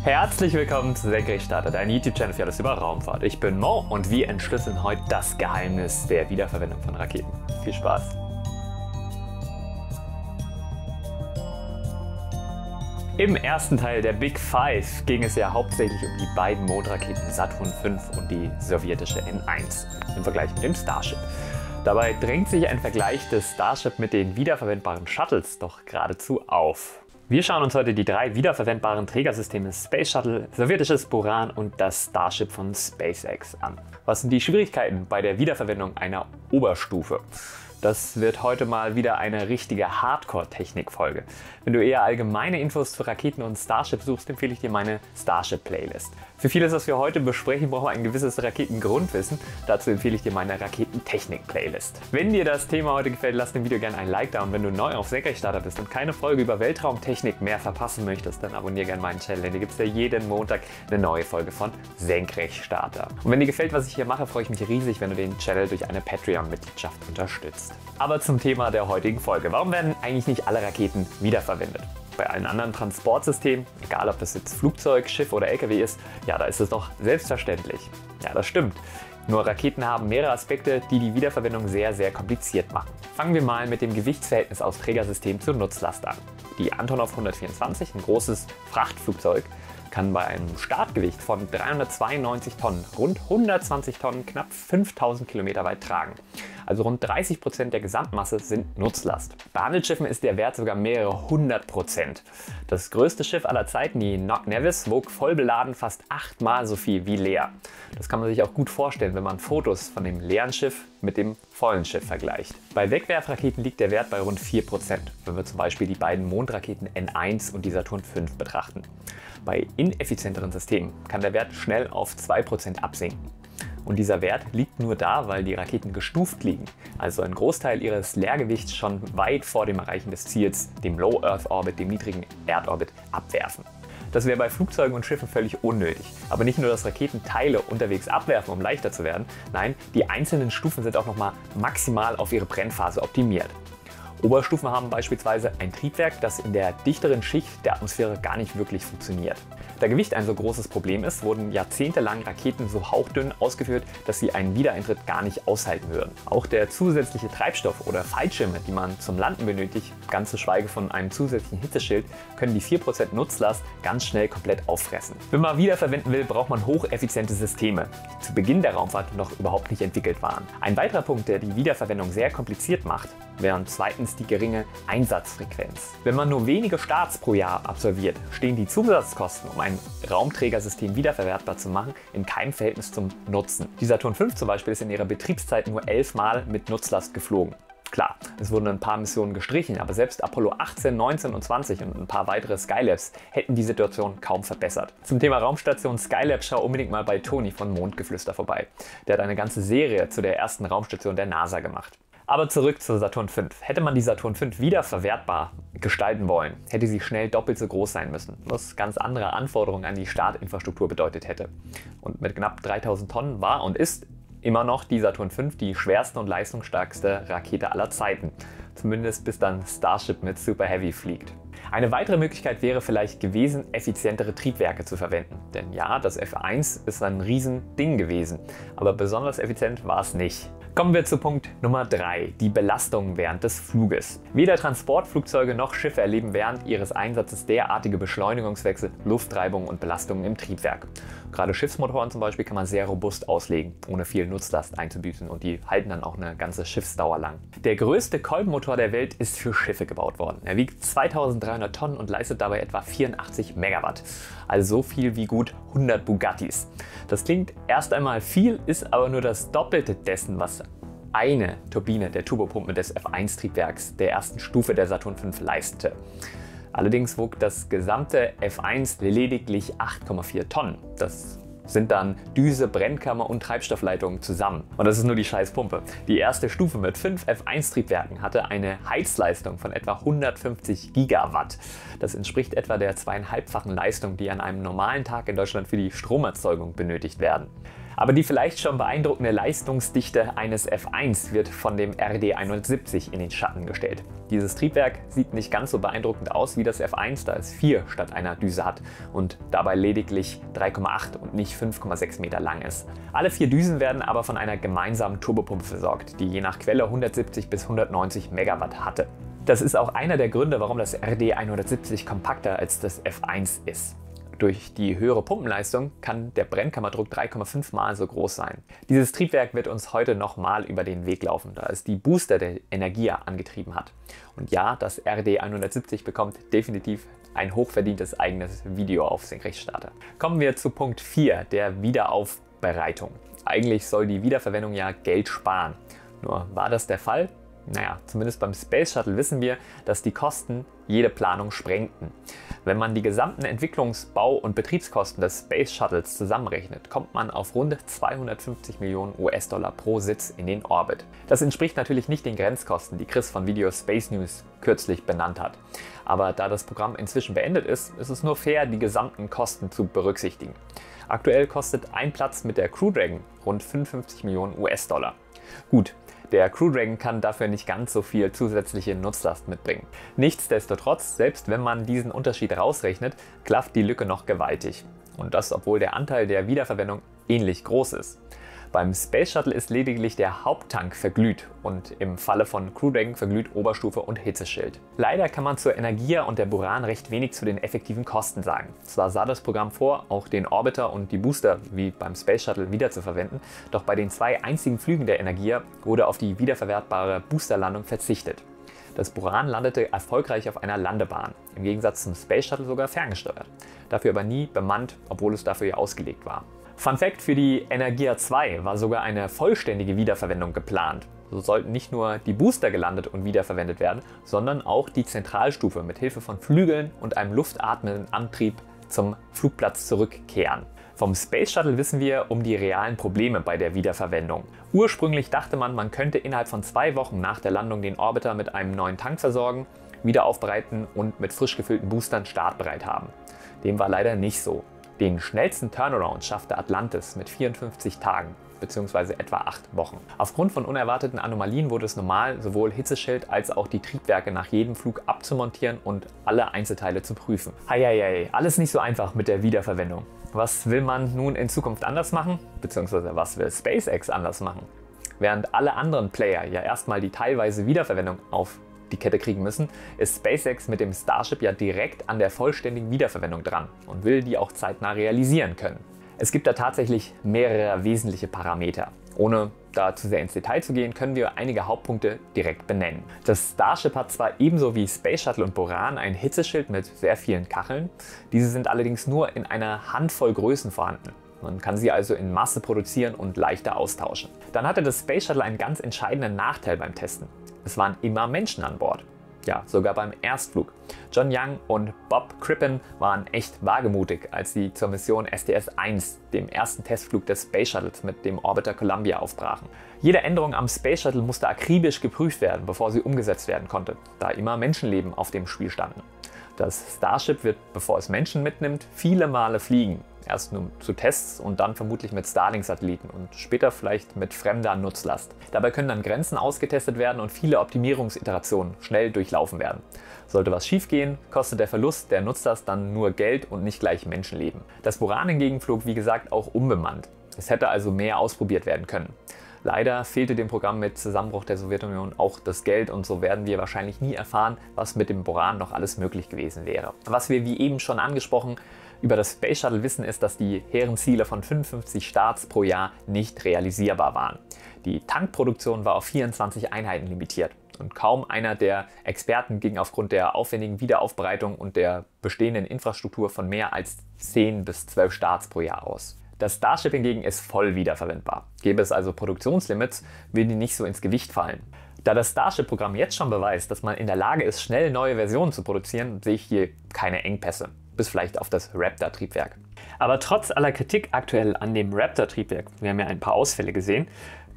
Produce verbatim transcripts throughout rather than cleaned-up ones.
Herzlich willkommen zu Senkrechtstarter, dein YouTube-Channel für alles über Raumfahrt. Ich bin Mo und wir entschlüsseln heute das Geheimnis der Wiederverwendung von Raketen. Viel Spaß! Im ersten Teil der Big Five ging es ja hauptsächlich um die beiden Mondraketen Saturn fünf und die sowjetische N eins im Vergleich mit dem Starship. Dabei drängt sich ein Vergleich des Starship mit den wiederverwendbaren Shuttles doch geradezu auf. Wir schauen uns heute die drei wiederverwendbaren Trägersysteme Space Shuttle, sowjetisches Buran und das Starship von SpaceX an. Was sind die Schwierigkeiten bei der Wiederverwendung einer Oberstufe? Das wird heute mal wieder eine richtige Hardcore-Technik-Folge. Wenn du eher allgemeine Infos zu Raketen und Starship suchst, empfehle ich dir meine Starship-Playlist. Für vieles, was wir heute besprechen, brauchen wir ein gewisses Raketengrundwissen. Dazu empfehle ich dir meine Raketentechnik-Playlist. Wenn dir das Thema heute gefällt, lass dem Video gerne ein Like da und wenn du neu auf Senkrechtstarter bist und keine Folge über Weltraumtechnik mehr verpassen möchtest, dann abonniere gerne meinen Channel, denn hier gibt es ja jeden Montag eine neue Folge von Senkrechtstarter. Und wenn dir gefällt, was ich hier mache, freue ich mich riesig, wenn du den Channel durch eine Patreon-Mitgliedschaft unterstützt. Aber zum Thema der heutigen Folge. Warum werden eigentlich nicht alle Raketen wiederverwendet? Bei allen anderen Transportsystemen, egal ob das jetzt Flugzeug, Schiff oder L K W ist, ja, da ist es doch selbstverständlich. Ja, das stimmt. Nur Raketen haben mehrere Aspekte, die die Wiederverwendung sehr, sehr kompliziert machen. Fangen wir mal mit dem Gewichtsverhältnis aus Trägersystem zur Nutzlast an. Die Antonov hundertvierundzwanzig, ein großes Frachtflugzeug, kann bei einem Startgewicht von dreihundertzweiundneunzig Tonnen rund hundertzwanzig Tonnen knapp fünftausend Kilometer weit tragen. Also rund dreißig Prozent der Gesamtmasse sind Nutzlast. Bei Handelsschiffen ist der Wert sogar mehrere hundert Prozent. Das größte Schiff aller Zeiten, die Knock Nevis, wog voll beladen fast achtmal so viel wie leer. Das kann man sich auch gut vorstellen, wenn man Fotos von dem leeren Schiff mit dem vollen Schiff vergleicht. Bei Wegwerfraketen liegt der Wert bei rund vier Prozent, wenn wir zum Beispiel die beiden Mondraketen N eins und die Saturn fünf betrachten. Bei ineffizienteren Systemen kann der Wert schnell auf zwei Prozent absinken. Und dieser Wert liegt nur da, weil die Raketen gestuft liegen, also ein Großteil ihres Leergewichts schon weit vor dem Erreichen des Ziels, dem Low Earth Orbit, dem niedrigen Erdorbit, abwerfen. Das wäre bei Flugzeugen und Schiffen völlig unnötig. Aber nicht nur, dass Raketen Teile unterwegs abwerfen, um leichter zu werden, nein, die einzelnen Stufen sind auch nochmal maximal auf ihre Brennphase optimiert. Oberstufen haben beispielsweise ein Triebwerk, das in der dichteren Schicht der Atmosphäre gar nicht wirklich funktioniert. Da Gewicht ein so großes Problem ist, wurden jahrzehntelang Raketen so hauchdünn ausgeführt, dass sie einen Wiedereintritt gar nicht aushalten würden. Auch der zusätzliche Treibstoff oder Fallschirme, die man zum Landen benötigt, ganz zu schweigen von einem zusätzlichen Hitzeschild, können die vier Prozent Nutzlast ganz schnell komplett auffressen. Wenn man wiederverwenden will, braucht man hocheffiziente Systeme, die zu Beginn der Raumfahrt noch überhaupt nicht entwickelt waren. Ein weiterer Punkt, der die Wiederverwendung sehr kompliziert macht, wäre zweitens die geringe Einsatzfrequenz. Wenn man nur wenige Starts pro Jahr absolviert, stehen die Zusatzkosten, um ein Raumträgersystem wiederverwertbar zu machen, in keinem Verhältnis zum Nutzen. Die Saturn fünf zum Beispiel ist in ihrer Betriebszeit nur elf Mal mit Nutzlast geflogen. Klar, es wurden ein paar Missionen gestrichen, aber selbst Apollo achtzehn, neunzehn und zwanzig und ein paar weitere Skylabs hätten die Situation kaum verbessert. Zum Thema Raumstation Skylab schau unbedingt mal bei Toni von Mondgeflüster vorbei. Der hat eine ganze Serie zu der ersten Raumstation der NASA gemacht. Aber zurück zur Saturn fünf. Hätte man die Saturn fünf wiederverwertbar gestalten wollen, hätte sie schnell doppelt so groß sein müssen, was ganz andere Anforderungen an die Startinfrastruktur bedeutet hätte. Und mit knapp dreitausend Tonnen war und ist immer noch die Saturn fünf die schwerste und leistungsstärkste Rakete aller Zeiten. Zumindest bis dann Starship mit Super Heavy fliegt. Eine weitere Möglichkeit wäre vielleicht gewesen, effizientere Triebwerke zu verwenden. Denn ja, das F eins ist ein Riesending gewesen, aber besonders effizient war es nicht. Kommen wir zu Punkt Nummer drei, die Belastung während des Fluges. Weder Transportflugzeuge noch Schiffe erleben während ihres Einsatzes derartige Beschleunigungswechsel, Luftreibung und Belastungen im Triebwerk. Gerade Schiffsmotoren zum Beispiel kann man sehr robust auslegen, ohne viel Nutzlast einzubüßen und die halten dann auch eine ganze Schiffsdauer lang. Der größte Kolbenmotor der Welt ist für Schiffe gebaut worden. Er wiegt zweitausenddreihundert Tonnen und leistet dabei etwa vierundachtzig Megawatt, also so viel wie gut hundert Bugattis. Das klingt erst einmal viel, ist aber nur das Doppelte dessen, was eine Turbine der Turbopumpe des F eins Triebwerks der ersten Stufe der Saturn fünf leistete. Allerdings wog das gesamte F eins lediglich acht Komma vier Tonnen. Das sind dann Düse, Brennkammer und Treibstoffleitung zusammen. Und das ist nur die Scheißpumpe. Die erste Stufe mit fünf F eins Triebwerken hatte eine Heizleistung von etwa hundertfünfzig Gigawatt. Das entspricht etwa der zweieinhalbfachen Leistung, die an einem normalen Tag in Deutschland für die Stromerzeugung benötigt werden. Aber die vielleicht schon beeindruckende Leistungsdichte eines F eins wird von dem R D hundertsiebzig in den Schatten gestellt. Dieses Triebwerk sieht nicht ganz so beeindruckend aus wie das F eins, da es vier statt einer Düse hat und dabei lediglich drei Komma acht und nicht fünf Komma sechs Meter lang ist. Alle vier Düsen werden aber von einer gemeinsamen Turbopumpe versorgt, die je nach Quelle hundertsiebzig bis hundertneunzig Megawatt hatte. Das ist auch einer der Gründe, warum das R D hundertsiebzig kompakter als das F eins ist. Durch die höhere Pumpenleistung kann der Brennkammerdruck drei Komma fünf Mal so groß sein. Dieses Triebwerk wird uns heute nochmal über den Weg laufen, da es die Booster der Energia angetrieben hat. Und ja, das R D hundertsiebzig bekommt definitiv ein hochverdientes eigenes Video auf Senkrechtstarter. Kommen wir zu Punkt vier, der Wiederaufbereitung. Eigentlich soll die Wiederverwendung ja Geld sparen. Nur war das der Fall? Naja, zumindest beim Space Shuttle wissen wir, dass die Kosten jede Planung sprengten. Wenn man die gesamten Entwicklungs-, Bau- und Betriebskosten des Space Shuttles zusammenrechnet, kommt man auf rund zweihundertfünfzig Millionen US-Dollar pro Sitz in den Orbit. Das entspricht natürlich nicht den Grenzkosten, die Chris von Video Space News kürzlich benannt hat. Aber da das Programm inzwischen beendet ist, ist es nur fair, die gesamten Kosten zu berücksichtigen. Aktuell kostet ein Platz mit der Crew Dragon rund fünfundfünfzig Millionen US-Dollar. Gut. Der Crew Dragon kann dafür nicht ganz so viel zusätzliche Nutzlast mitbringen. Nichtsdestotrotz, selbst wenn man diesen Unterschied rausrechnet, klafft die Lücke noch gewaltig. Und das, obwohl der Anteil der Wiederverwendung ähnlich groß ist. Beim Space Shuttle ist lediglich der Haupttank verglüht und im Falle von Crew Dragon verglüht Oberstufe und Hitzeschild. Leider kann man zur Energia und der Buran recht wenig zu den effektiven Kosten sagen. Zwar sah das Programm vor, auch den Orbiter und die Booster wie beim Space Shuttle wiederzuverwenden, doch bei den zwei einzigen Flügen der Energia wurde auf die wiederverwertbare Boosterlandung verzichtet. Das Buran landete erfolgreich auf einer Landebahn, im Gegensatz zum Space Shuttle sogar ferngesteuert. Dafür aber nie bemannt, obwohl es dafür ja ausgelegt war. Fun Fact: Für die Energia zwei war sogar eine vollständige Wiederverwendung geplant. So sollten nicht nur die Booster gelandet und wiederverwendet werden, sondern auch die Zentralstufe mit Hilfe von Flügeln und einem luftatmenden Antrieb zum Flugplatz zurückkehren. Vom Space Shuttle wissen wir um die realen Probleme bei der Wiederverwendung. Ursprünglich dachte man, man könnte innerhalb von zwei Wochen nach der Landung den Orbiter mit einem neuen Tank versorgen, wieder aufbereiten und mit frisch gefüllten Boostern startbereit haben. Dem war leider nicht so. Den schnellsten Turnaround schaffte Atlantis mit vierundfünfzig Tagen bzw. etwa acht Wochen. Aufgrund von unerwarteten Anomalien wurde es normal, sowohl Hitzeschild als auch die Triebwerke nach jedem Flug abzumontieren und alle Einzelteile zu prüfen. Heieiei, alles nicht so einfach mit der Wiederverwendung. Was will man nun in Zukunft anders machen? Bzw. was will SpaceX anders machen? Während alle anderen Player ja erstmal die teilweise Wiederverwendung auf die Kette kriegen müssen, ist SpaceX mit dem Starship ja direkt an der vollständigen Wiederverwendung dran und will die auch zeitnah realisieren können. Es gibt da tatsächlich mehrere wesentliche Parameter. Ohne da zu sehr ins Detail zu gehen, können wir einige Hauptpunkte direkt benennen. Das Starship hat zwar ebenso wie Space Shuttle und Buran ein Hitzeschild mit sehr vielen Kacheln, diese sind allerdings nur in einer Handvoll Größen vorhanden. Man kann sie also in Masse produzieren und leichter austauschen. Dann hatte das Space Shuttle einen ganz entscheidenden Nachteil beim Testen. Es waren immer Menschen an Bord. Ja, sogar beim Erstflug. John Young und Bob Crippen waren echt wagemutig, als sie zur Mission S T S eins, dem ersten Testflug des Space Shuttles mit dem Orbiter Columbia, aufbrachen. Jede Änderung am Space Shuttle musste akribisch geprüft werden, bevor sie umgesetzt werden konnte, da immer Menschenleben auf dem Spiel standen. Das Starship wird, bevor es Menschen mitnimmt, viele Male fliegen. Erst nur zu Tests und dann vermutlich mit Starlink-Satelliten und später vielleicht mit fremder Nutzlast. Dabei können dann Grenzen ausgetestet werden und viele Optimierungsiterationen schnell durchlaufen werden. Sollte was schiefgehen, kostet der Verlust der Nutzlast dann nur Geld und nicht gleich Menschenleben. Das Buran hingegen flog wie gesagt auch unbemannt. Es hätte also mehr ausprobiert werden können. Leider fehlte dem Programm mit Zusammenbruch der Sowjetunion auch das Geld und so werden wir wahrscheinlich nie erfahren, was mit dem Buran noch alles möglich gewesen wäre. Was wir wie eben schon angesprochen über das Space Shuttle wissen, ist, dass die hehren Ziele von fünfundfünfzig Starts pro Jahr nicht realisierbar waren. Die Tankproduktion war auf vierundzwanzig Einheiten limitiert und kaum einer der Experten ging aufgrund der aufwendigen Wiederaufbereitung und der bestehenden Infrastruktur von mehr als zehn bis zwölf Starts pro Jahr aus. Das Starship hingegen ist voll wiederverwendbar. Gäbe es also Produktionslimits, würden die nicht so ins Gewicht fallen. Da das Starship-Programm jetzt schon beweist, dass man in der Lage ist, schnell neue Versionen zu produzieren, sehe ich hier keine Engpässe. Bis vielleicht auf das Raptor-Triebwerk. Aber trotz aller Kritik aktuell an dem Raptor-Triebwerk, wir haben ja ein paar Ausfälle gesehen,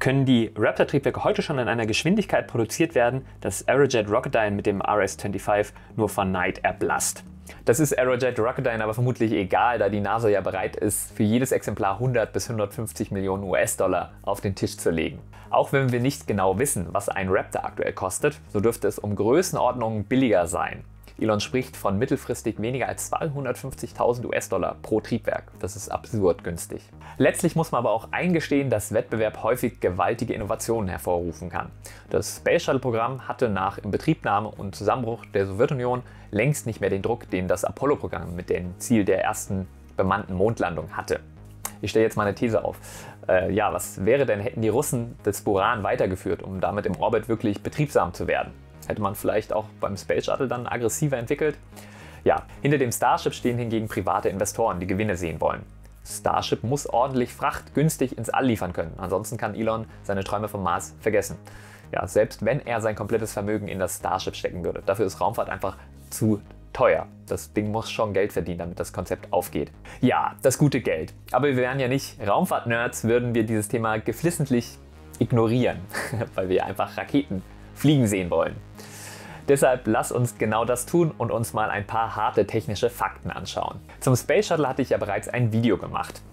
können die Raptor-Triebwerke heute schon in einer Geschwindigkeit produziert werden, dass Aerojet Rocketdyne mit dem R S fünfundzwanzig nur vor Neid erblasst. Das ist Aerojet Rocketdyne aber vermutlich egal, da die NASA ja bereit ist, für jedes Exemplar hundert bis hundertfünfzig Millionen U S-Dollar auf den Tisch zu legen. Auch wenn wir nicht genau wissen, was ein Raptor aktuell kostet, so dürfte es um Größenordnungen billiger sein. Elon spricht von mittelfristig weniger als zweihundertfünfzigtausend U S-Dollar pro Triebwerk. Das ist absurd günstig. Letztlich muss man aber auch eingestehen, dass Wettbewerb häufig gewaltige Innovationen hervorrufen kann. Das Space Shuttle-Programm hatte nach Inbetriebnahme und Zusammenbruch der Sowjetunion längst nicht mehr den Druck, den das Apollo-Programm mit dem Ziel der ersten bemannten Mondlandung hatte. Ich stelle jetzt mal eine These auf. Äh, ja, was wäre denn, hätten die Russen das Buran weitergeführt, um damit im Orbit wirklich betriebsam zu werden? Hätte man vielleicht auch beim Space Shuttle dann aggressiver entwickelt? Ja, hinter dem Starship stehen hingegen private Investoren, die Gewinne sehen wollen. Starship muss ordentlich Fracht günstig ins All liefern können, ansonsten kann Elon seine Träume vom Mars vergessen. Ja, selbst wenn er sein komplettes Vermögen in das Starship stecken würde. Dafür ist Raumfahrt einfach zu teuer. Das Ding muss schon Geld verdienen, damit das Konzept aufgeht. Ja, das gute Geld. Aber wir wären ja nicht Raumfahrt-Nerds, würden wir dieses Thema geflissentlich ignorieren, weil wir einfach Raketen fliegen sehen wollen. Deshalb lass uns genau das tun und uns mal ein paar harte technische Fakten anschauen. Zum Space Shuttle hatte ich ja bereits ein Video gemacht.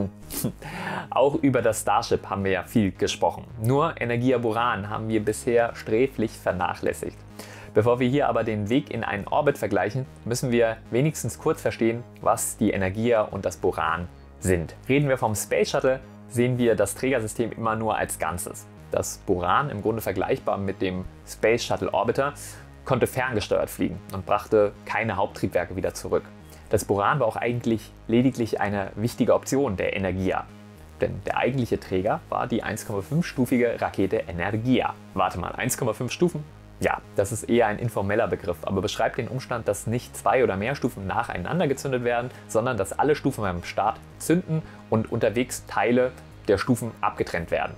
Auch über das Starship haben wir ja viel gesprochen. Nur Energia Buran haben wir bisher sträflich vernachlässigt. Bevor wir hier aber den Weg in einen Orbit vergleichen, müssen wir wenigstens kurz verstehen, was die Energia und das Buran sind. Reden wir vom Space Shuttle, sehen wir das Trägersystem immer nur als Ganzes. Das Buran, im Grunde vergleichbar mit dem Space Shuttle Orbiter, konnte ferngesteuert fliegen und brachte keine Haupttriebwerke wieder zurück. Das Buran war auch eigentlich lediglich eine wichtige Option der Energia. Denn der eigentliche Träger war die eins Komma fünf-stufige Rakete Energia. Warte mal, eins Komma fünf Stufen? Ja, das ist eher ein informeller Begriff, aber beschreibt den Umstand, dass nicht zwei oder mehr Stufen nacheinander gezündet werden, sondern dass alle Stufen beim Start zünden und unterwegs Teile der Stufen abgetrennt werden.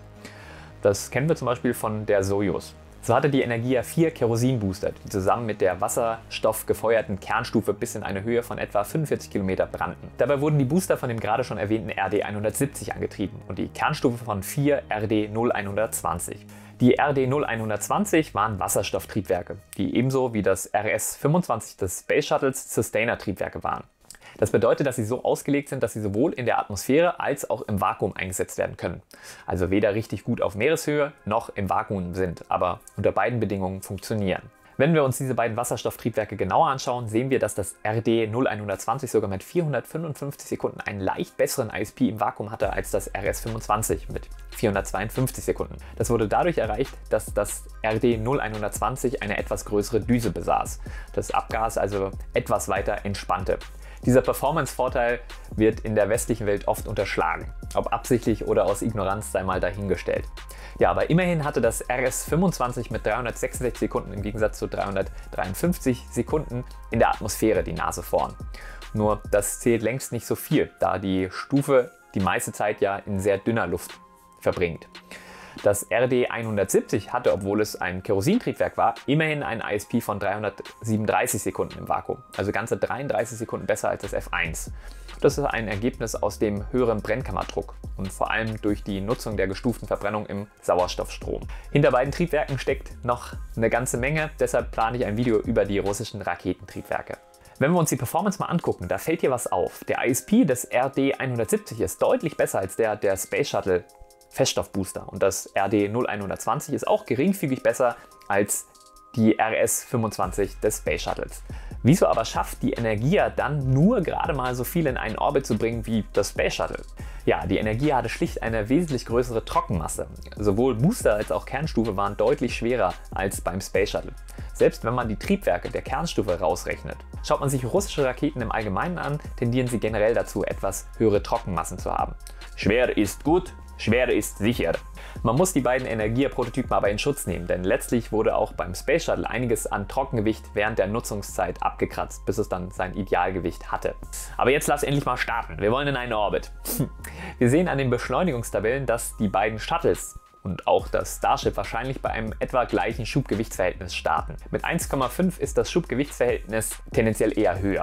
Das kennen wir zum Beispiel von der Sojus. So hatte die Energia vier Kerosinbooster, die zusammen mit der wasserstoffgefeuerten Kernstufe bis in eine Höhe von etwa fünfundvierzig Kilometer brannten. Dabei wurden die Booster von dem gerade schon erwähnten R D hundertsiebzig angetrieben und die Kernstufe von vier R D null hundertzwanzig. Die R D null hundertzwanzig waren Wasserstofftriebwerke, die ebenso wie das R S fünfundzwanzig des Space Shuttles Sustainer-Triebwerke waren. Das bedeutet, dass sie so ausgelegt sind, dass sie sowohl in der Atmosphäre als auch im Vakuum eingesetzt werden können. Also weder richtig gut auf Meereshöhe noch im Vakuum sind, aber unter beiden Bedingungen funktionieren. Wenn wir uns diese beiden Wasserstofftriebwerke genauer anschauen, sehen wir, dass das R D null hundertzwanzig sogar mit vierhundertfünfundfünfzig Sekunden einen leicht besseren I S P im Vakuum hatte als das R S fünfundzwanzig mit vierhundertzweiundfünfzig Sekunden. Das wurde dadurch erreicht, dass das R D null hundertzwanzig eine etwas größere Düse besaß, das Abgas also etwas weiter entspannte. Dieser Performance-Vorteil wird in der westlichen Welt oft unterschlagen. Ob absichtlich oder aus Ignoranz sei mal dahingestellt. Ja, aber immerhin hatte das R S fünfundzwanzig mit dreihundertsechsundsechzig Sekunden im Gegensatz zu dreihundertdreiundfünfzig Sekunden in der Atmosphäre die Nase vorn. Nur das zählt längst nicht so viel, da die Stufe die meiste Zeit ja in sehr dünner Luft verbringt. Das R D hundertsiebzig hatte, obwohl es ein Kerosintriebwerk war, immerhin einen I S P von dreihundertsiebenunddreißig Sekunden im Vakuum, also ganze dreiunddreißig Sekunden besser als das F eins. Das ist ein Ergebnis aus dem höheren Brennkammerdruck und vor allem durch die Nutzung der gestuften Verbrennung im Sauerstoffstrom. Hinter beiden Triebwerken steckt noch eine ganze Menge, deshalb plane ich ein Video über die russischen Raketentriebwerke. Wenn wir uns die Performance mal angucken, da fällt hier was auf. Der I S P des R D hundertsiebzig ist deutlich besser als der der Space Shuttle Feststoffbooster und das R D null hundertzwanzig ist auch geringfügig besser als die R S fünfundzwanzig des Space Shuttles. Wieso aber schafft die Energia dann nur gerade mal so viel in einen Orbit zu bringen wie das Space Shuttle? Ja, die Energia hatte schlicht eine wesentlich größere Trockenmasse. Sowohl Booster als auch Kernstufe waren deutlich schwerer als beim Space Shuttle. Selbst wenn man die Triebwerke der Kernstufe rausrechnet. Schaut man sich russische Raketen im Allgemeinen an, tendieren sie generell dazu, etwas höhere Trockenmassen zu haben. Schwer ist gut, Schwere ist sicher. Man muss die beiden Energia-Prototypen aber in Schutz nehmen, denn letztlich wurde auch beim Space Shuttle einiges an Trockengewicht während der Nutzungszeit abgekratzt, bis es dann sein Idealgewicht hatte. Aber jetzt lass endlich mal starten. Wir wollen in einen Orbit. Wir sehen an den Beschleunigungstabellen, dass die beiden Shuttles und auch das Starship wahrscheinlich bei einem etwa gleichen Schubgewichtsverhältnis starten. Mit eins Komma fünf ist das Schubgewichtsverhältnis tendenziell eher höher.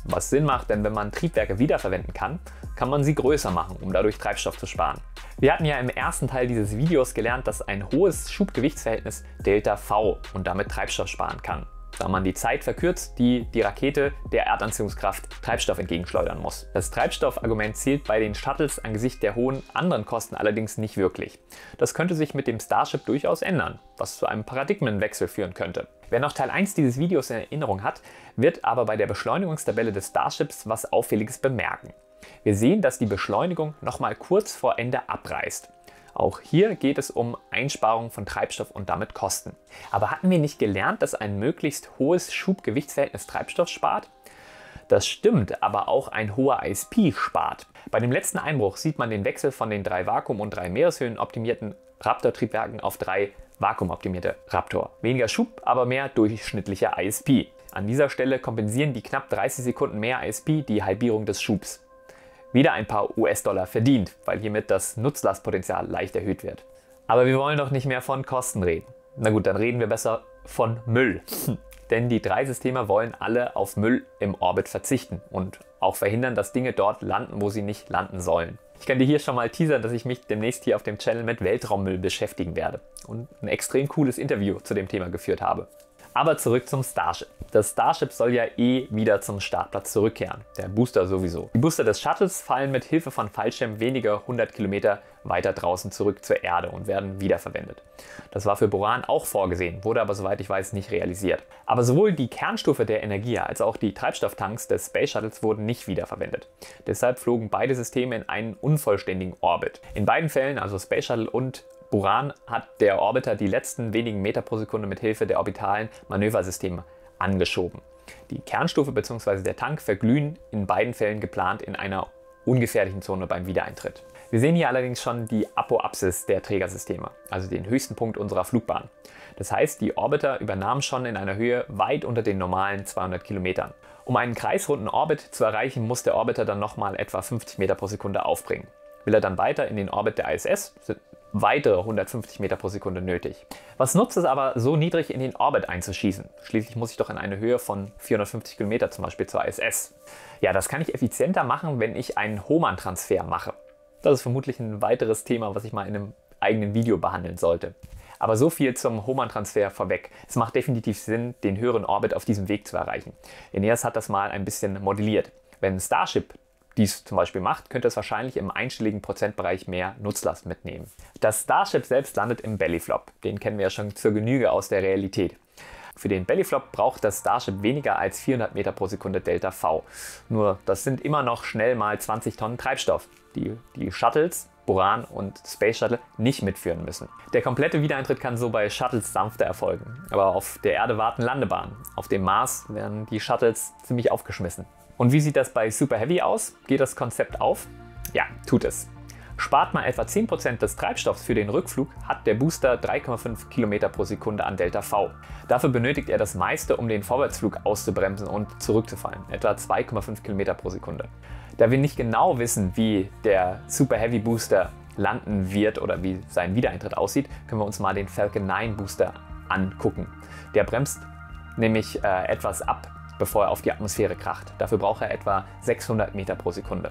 Was Sinn macht, denn wenn man Triebwerke wiederverwenden kann, kann man sie größer machen, um dadurch Treibstoff zu sparen. Wir hatten ja im ersten Teil dieses Videos gelernt, dass ein hohes Schubgewichtsverhältnis Delta V und damit Treibstoff sparen kann, da man die Zeit verkürzt, die die Rakete der Erdanziehungskraft Treibstoff entgegenschleudern muss. Das Treibstoffargument zählt bei den Shuttles angesichts der hohen anderen Kosten allerdings nicht wirklich. Das könnte sich mit dem Starship durchaus ändern, was zu einem Paradigmenwechsel führen könnte. Wer noch Teil eins dieses Videos in Erinnerung hat, wird aber bei der Beschleunigungstabelle des Starships was Auffälliges bemerken. Wir sehen, dass die Beschleunigung nochmal kurz vor Ende abreißt. Auch hier geht es um Einsparung von Treibstoff und damit Kosten. Aber hatten wir nicht gelernt, dass ein möglichst hohes Schub-Gewichtsverhältnis Treibstoff spart? Das stimmt, aber auch ein hoher I S P spart. Bei dem letzten Einbruch sieht man den Wechsel von den drei Vakuum- und drei Meereshöhen optimierten Raptor-Triebwerken auf drei vakuumoptimierte Raptor. Weniger Schub, aber mehr durchschnittlicher I S P. An dieser Stelle kompensieren die knapp dreißig Sekunden mehr I S P die Halbierung des Schubs. Wieder ein paar U S-Dollar verdient, weil hiermit das Nutzlastpotenzial leicht erhöht wird. Aber wir wollen doch nicht mehr von Kosten reden. Na gut, dann reden wir besser von Müll. Denn die drei Systeme wollen alle auf Müll im Orbit verzichten und auch verhindern, dass Dinge dort landen, wo sie nicht landen sollen. Ich kann dir hier schon mal teasern, dass ich mich demnächst hier auf dem Channel mit Weltraummüll beschäftigen werde und ein extrem cooles Interview zu dem Thema geführt habe. Aber zurück zum Starship. Das Starship soll ja eh wieder zum Startplatz zurückkehren. Der Booster sowieso. Die Booster des Shuttles fallen mit Hilfe von Fallschirmen wenige hundert Kilometer weiter draußen zurück zur Erde und werden wiederverwendet. Das war für Buran auch vorgesehen, wurde aber soweit ich weiß nicht realisiert. Aber sowohl die Kernstufe der Energia als auch die Treibstofftanks des Space Shuttles wurden nicht wiederverwendet. Deshalb flogen beide Systeme in einen unvollständigen Orbit. In beiden Fällen, also Space Shuttle und Buran, hat der Orbiter die letzten wenigen Meter pro Sekunde mit Hilfe der orbitalen Manöversysteme angeschoben. Die Kernstufe bzw. der Tank verglühen in beiden Fällen geplant in einer ungefährlichen Zone beim Wiedereintritt. Wir sehen hier allerdings schon die Apoapsis der Trägersysteme, also den höchsten Punkt unserer Flugbahn. Das heißt, die Orbiter übernahmen schon in einer Höhe weit unter den normalen zweihundert Kilometern. Um einen kreisrunden Orbit zu erreichen, muss der Orbiter dann nochmal etwa fünfzig Meter pro Sekunde aufbringen. Will er dann weiter in den Orbit der I S S, sind weitere hundertfünfzig Meter pro Sekunde nötig. Was nutzt es aber, so niedrig in den Orbit einzuschießen? Schließlich muss ich doch in eine Höhe von vierhundertfünfzig Kilometer zum Beispiel zur I S S. Ja, das kann ich effizienter machen, wenn ich einen Hohmann-Transfer mache. Das ist vermutlich ein weiteres Thema, was ich mal in einem eigenen Video behandeln sollte. Aber so viel zum Hohmann-Transfer vorweg. Es macht definitiv Sinn, den höheren Orbit auf diesem Weg zu erreichen. Eneas hat das mal ein bisschen modelliert. Wenn Starship dies zum Beispiel macht, könnte es wahrscheinlich im einstelligen Prozentbereich mehr Nutzlast mitnehmen. Das Starship selbst landet im Bellyflop. Den kennen wir ja schon zur Genüge aus der Realität. Für den Bellyflop braucht das Starship weniger als vierhundert Meter pro Sekunde Delta V. Nur das sind immer noch schnell mal zwanzig Tonnen Treibstoff, die die Shuttles, Buran und Space Shuttle nicht mitführen müssen. Der komplette Wiedereintritt kann so bei Shuttles sanfter erfolgen. Aber auf der Erde warten Landebahnen. Auf dem Mars werden die Shuttles ziemlich aufgeschmissen. Und wie sieht das bei Super Heavy aus? Geht das Konzept auf? Ja, tut es. Spart man etwa zehn Prozent des Treibstoffs für den Rückflug, hat der Booster drei Komma fünf Kilometer pro Sekunde an Delta V. Dafür benötigt er das meiste, um den Vorwärtsflug auszubremsen und zurückzufallen, etwa zwei Komma fünf Kilometer pro Sekunde. Da wir nicht genau wissen, wie der Super Heavy Booster landen wird oder wie sein Wiedereintritt aussieht, können wir uns mal den Falcon neun Booster angucken. Der bremst nämlich äh, etwas ab, bevor er auf die Atmosphäre kracht. Dafür braucht er etwa sechshundert Meter pro Sekunde.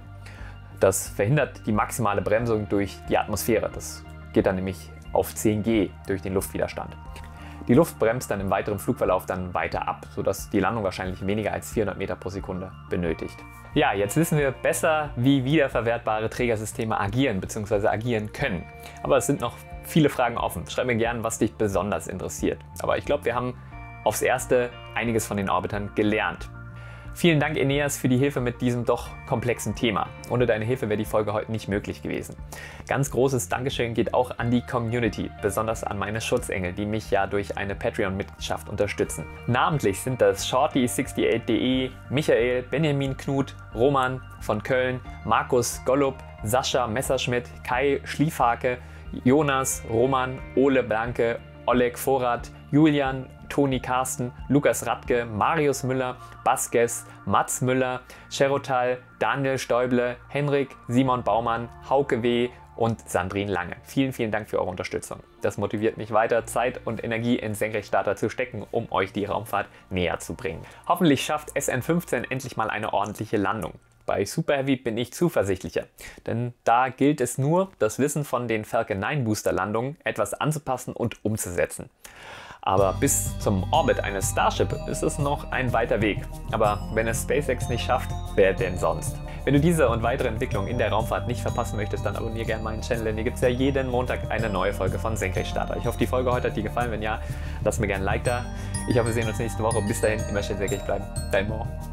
Das verhindert die maximale Bremsung durch die Atmosphäre. Das geht dann nämlich auf zehn G durch den Luftwiderstand. Die Luft bremst dann im weiteren Flugverlauf dann weiter ab, sodass die Landung wahrscheinlich weniger als vierhundert Meter pro Sekunde benötigt. Ja, jetzt wissen wir besser, wie wiederverwertbare Trägersysteme agieren bzw. agieren können. Aber es sind noch viele Fragen offen. Schreib mir gerne, was dich besonders interessiert. Aber ich glaube, wir haben aufs Erste einiges von den Orbitern gelernt. Vielen Dank, Eneas, für die Hilfe mit diesem doch komplexen Thema. Ohne deine Hilfe wäre die Folge heute nicht möglich gewesen. Ganz großes Dankeschön geht auch an die Community, besonders an meine Schutzengel, die mich ja durch eine Patreon-Mitgliedschaft unterstützen. Namentlich sind das Shorty acht acht punkt de, Michael, Benjamin Knut, Roman von Köln, Markus Gollup, Sascha Messerschmidt, Kai Schliefhake, Jonas, Roman, Ole Blanke, Oleg Vorrat, Julian, Toni Carsten, Lukas Radke, Marius Müller, Baskes, Mats Müller, Cherotal, Daniel Stäuble, Henrik, Simon Baumann, Hauke W., und Sandrine Lange. Vielen, vielen Dank für eure Unterstützung. Das motiviert mich weiter, Zeit und Energie in Senkrechtstarter zu stecken, um euch die Raumfahrt näher zu bringen. Hoffentlich schafft S N fünfzehn endlich mal eine ordentliche Landung. Bei Super Heavy bin ich zuversichtlicher, denn da gilt es nur, das Wissen von den Falcon neun Booster-Landungen etwas anzupassen und umzusetzen. Aber bis zum Orbit eines Starship ist es noch ein weiter Weg. Aber wenn es SpaceX nicht schafft, wer denn sonst? Wenn du diese und weitere Entwicklungen in der Raumfahrt nicht verpassen möchtest, dann abonniere gerne meinen Channel, denn hier gibt es ja jeden Montag eine neue Folge von Senkrechtstarter. Ich hoffe, die Folge heute hat dir gefallen. Wenn ja, lass mir gerne ein Like da. Ich hoffe, wir sehen uns nächste Woche. Bis dahin, immer schön senkrecht bleiben. Dein Mo.